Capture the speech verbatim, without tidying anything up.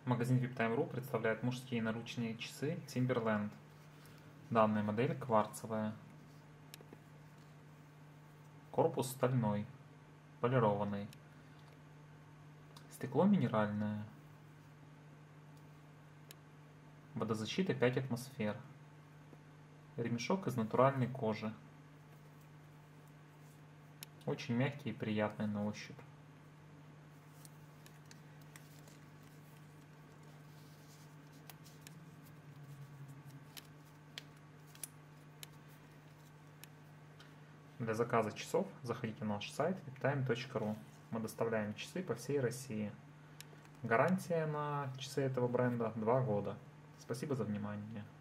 Магазин виптайм точка ру представляет мужские наручные часы Timberland. Данная модель кварцевая. Корпус стальной, полированный. Стекло минеральное. Водозащита пять атмосфер. Ремешок из натуральной кожи. Очень мягкий и приятный на ощупь. Для заказа часов заходите на наш сайт виптайм точка ру. Мы доставляем часы по всей России. Гарантия на часы этого бренда два года. Спасибо за внимание.